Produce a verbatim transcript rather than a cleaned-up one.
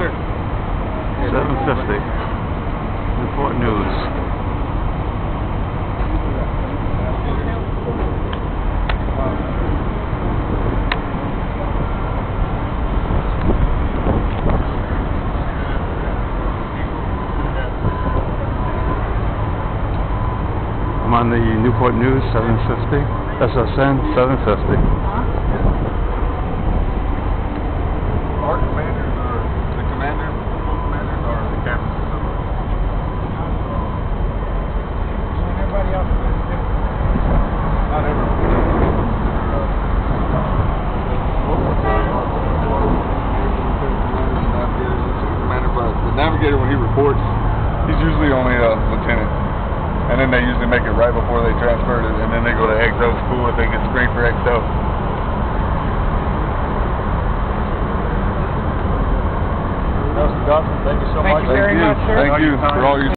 sir. seven fifty. Newport News. I'm on the Newport News, seven fifty. S S N, seven fifty. Our commanders or the commanders, full commanders, or the captains or something. And everybody else is different. Not everyone. Commander, but the navigator, when he reports, he's usually only a lieutenant. And then they usually make it right before they transfer it, and then they go to X O school if they get screened for X O. Nelson Dawson, thank you so Thank much. you very much, sir. Thank you for all your